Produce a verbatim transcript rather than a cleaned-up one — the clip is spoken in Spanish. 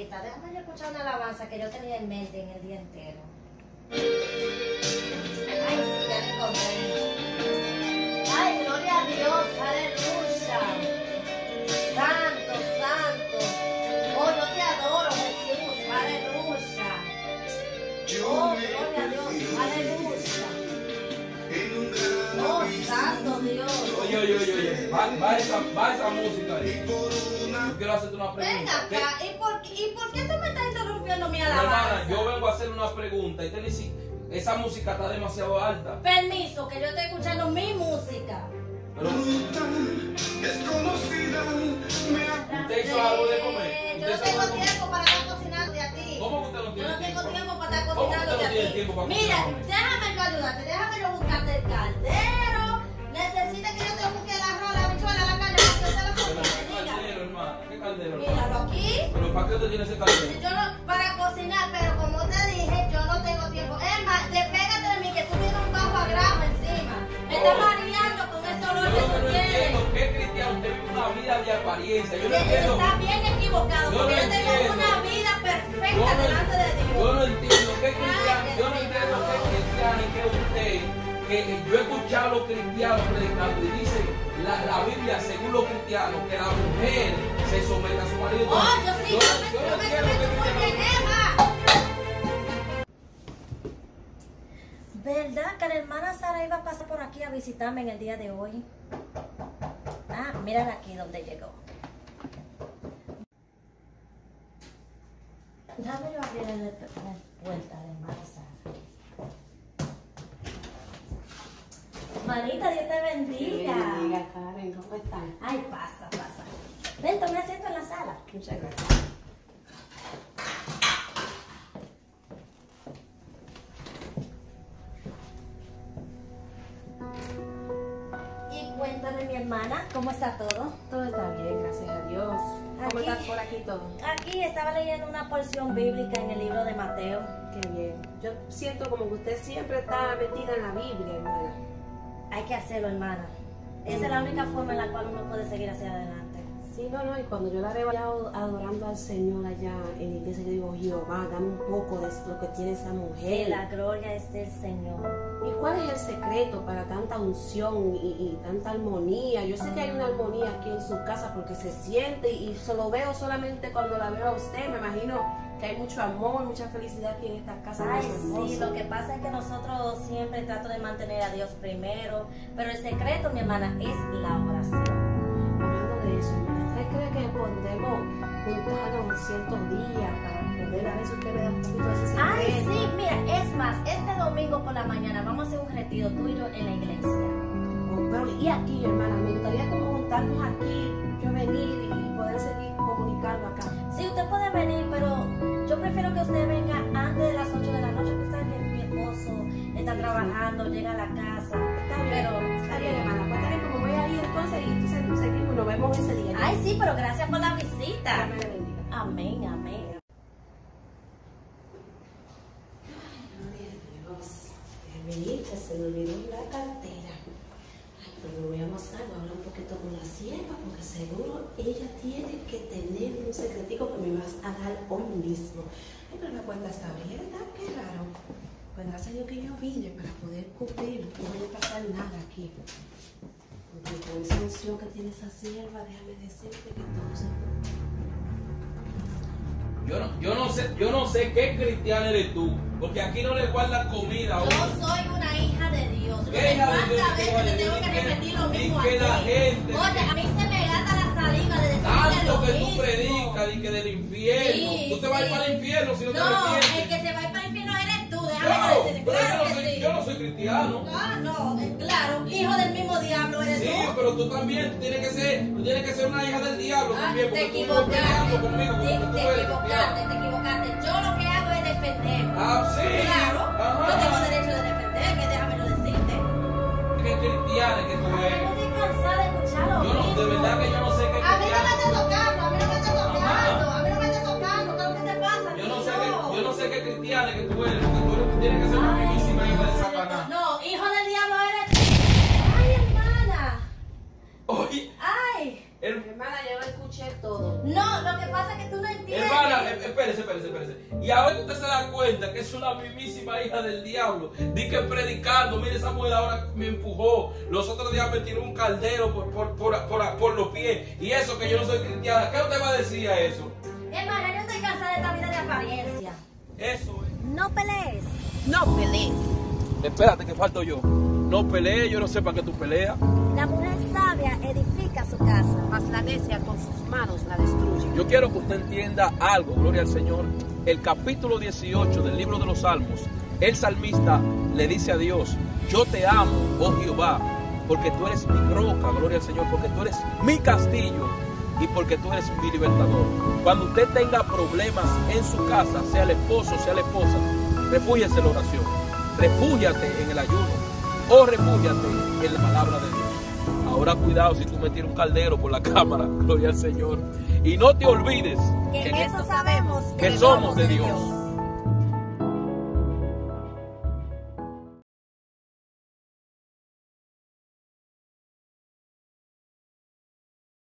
ahorita. Déjame yo escuchar una alabanza que yo tenía en mente en el día entero. Ay, sí, ya me encontré. Ay, gloria a Dios, aleluya. Santo, santo. Oh, yo te adoro, Jesús, aleluya. Oh, gloria a Dios, aleluya. Oh, santo Dios. Oye, oye, oye, oye, va, va, esa, va esa música ahí. Yo quiero hacerte una pregunta. Venga acá, ¿y por, ¿y por qué tú me estás interrumpiendo mi Hermana, alabanza? yo vengo a hacer una pregunta y te dice, esa música está demasiado alta. Permiso, que yo estoy escuchando mi música. Pero, ¿usted hizo algo de comer? Yo no tengo tiempo para estar cocinando a ti. ¿Cómo que usted no Yo tiene no tengo tiempo? tiempo para estar ¿Cómo que cocinando usted no a tiene ti. tiempo para Mira, cocinar? déjame yo ayudarte, déjame yo buscarte el caldero. Necesita que yo te busque el arroz, la habichuela, la carne, para que usted lo Pero, cocine. ¿qué Diga. caldero, hermano? ¿Qué caldero, Míralo hermano? aquí. ¿Pero para qué usted tiene ese caldero? Yo no, para cocinar, pero como te dije, yo no tengo tiempo. Es más, despégate de mí, que tú tienes un bajo a grama encima. Me estás Oh. mareando con ese olor Yo que lo que tú no tienes. entiendo, ¿qué cristiano usted vive una vida de apariencia? Yo no entiendo. Está bien equivocado, Yo porque no yo tengo entiendo. una vida Yo perfecta no, delante de Dios. yo no entiendo qué cristiano, Ay, yo no entiendo qué cristiano y qué usted, que yo he escuchado a los cristianos predicando y dice la, la Biblia, según los cristianos, que la mujer se somete a su marido. Oh, yo sí, yo, yo, me, yo yo no me entiendo qué siento muy bien, cristiano. Eva. ¿Verdad que la hermana Sara iba a pasar por aquí a visitarme en el día de hoy? Ah, mírala aquí donde llegó. Déjame yo abrirle la puerta a la hermana Sara. Manita, Dios te bendiga. Bendiga, Karen, ¿cómo están? Ay, pasa, pasa. Ven, tome asiento en la sala. Muchas gracias. Y cuéntame, mi hermana, ¿cómo está todo? Todo está bien, gracias a Dios. ¿Cómo Aquí. estás por aquí todo? Aquí estaba leyendo una porción bíblica en el libro de Mateo. Qué bien. Yo siento como que usted siempre está metida en la Biblia, hermana. Hay que hacerlo, hermana. Esa es la única forma en la cual uno puede seguir hacia adelante. Sí, no, no, y cuando yo la veo allá adorando al Señor allá en la iglesia, yo digo, Jehová, dame un poco de lo que tiene esa Sí, mujer. la gloria es del Señor. ¿Y cuál es el secreto para tanta unción y, y tanta armonía? Yo sé que hay una armonía aquí en su casa porque se siente y solo veo solamente cuando la veo a usted. Me imagino que hay mucho amor, mucha felicidad aquí en esta casa. Ay, más hermosa. sí, lo que pasa es que nosotros siempre trato de mantener a Dios primero, pero el secreto, mi hermana, es la oración. Hablando de eso, hermana, ¿usted cree que podemos juntarnos ciertos días para poder, a ver si usted me da un poquito de ese secreto? Ay, sí, mira, es más, este domingo por la mañana vamos a hacer un retiro tú y yo en la iglesia. Oh, pero y aquí, hermana, me gustaría como juntarnos aquí, yo venir y poder seguir comunicando acá. Sí, usted puede venir, pero yo prefiero que usted venga antes de las ocho de la noche, porque sabe que mi esposo está Sí, trabajando, llega a la casa. Está bien, Pero está bien, hermana, pues está bien, como voy a ir entonces y entonces seguimos, nos vemos ese día. Ay, sí, pero gracias por la visita. Dios me bendiga. Amén, amén. Gloria a Dios. Venir, que se me olvidó la cartera. Ay, pero me voy a mostrar, voy a hablar un poquito con la sierva, porque seguro ella tiene que tener un secretico que me vas a dar hoy mismo. Ay, pero la puerta está abierta, qué raro. Pues gracias a Dios que yo vine para poder cubrir, no voy a pasar nada aquí. Porque con esa unción que tiene esa sierva, déjame decirte que todo se Yo no, yo no sé, yo no sé qué cristiano eres tú, porque aquí no le guardan comida. Yo uno. soy una hija de Dios. Yo no ¿Qué sé hija de Dios cuántas que tú veces eres? te tengo que Y que- repetir lo y mismo que la aquí. gente- Oye, a mí se me gasta la saliva de decirte Tanto lo que tú mismo. predicas y que del infierno. Sí, tú te vas a ir sí. para el infierno si no, te No, el arrepientes. que se va a ir para el infierno eres tú. Yo, Déjame decirte. pero yo Claro no que soy, sí. yo no soy cristiano. Ah, no, eh, claro, hijo del mismo diablo eres Sí, tú. pero tú también tú tienes que ser, tú tienes que ser una hija del diablo Ah, también, te porque tú no equivocaste, peleando conmigo, te, porque tú te eres equivocaste, cristiano. te equivocaste. Yo lo que hago es defenderme. Ah, sí. Claro, Ajá. yo tengo derecho de defenderme, déjamelo decirte. ¿Qué cristiana que tú Ay, eres? no estoy cansada de escucharlo. Yo no, de verdad que yo no sé qué A mí no me cristiano. estés tocando, a mí no me estés tocando, Ajá. a mí no me estés tocando, ¿qué es lo que te pasa? Yo no sé niño? qué, yo no sé qué cristiana que tú eres, porque tú eres- tú tienes que ser una Ay, bellísima hija de no, Satanás. no, hijo del diablo eres. Ay, hermana. Oye, Ay. Her- Hermana, yo lo escuché todo. No, lo que pasa es que tú no entiendes. Hermana, eh, espérese, espérese, espérese. Y ahora usted se da cuenta que es una mismísima hija del diablo. Di que predicando, mire, esa mujer ahora me empujó. Los otros días me tiró un caldero por, por, por, por, por los pies. Y eso que yo no soy cristiana. ¿Qué usted va a decir a eso? Hermana, yo estoy cansada de esta vida de apariencia. Eso es. No pelees. No pelees. Espérate que falto yo. No pelees, yo no sé para qué tú peleas. La mujer sabia edifica su casa. Mas la necia con sus manos la destruye. Yo quiero que usted entienda algo, gloria al Señor. El capítulo dieciocho del libro de los Salmos, el salmista le dice a Dios: yo te amo, oh Jehová, porque tú eres mi roca, gloria al Señor, porque tú eres mi castillo y porque tú eres mi libertador. Cuando usted tenga problemas en su casa, sea el esposo, sea la esposa, refúgiese en la oración, refúgiate en el ayuno o refúgiate en la palabra de Dios. Ahora cuidado si tú me tiras un caldero por la cámara, gloria al Señor. Y no te olvides Que que en eso sabemos que somos de Dios.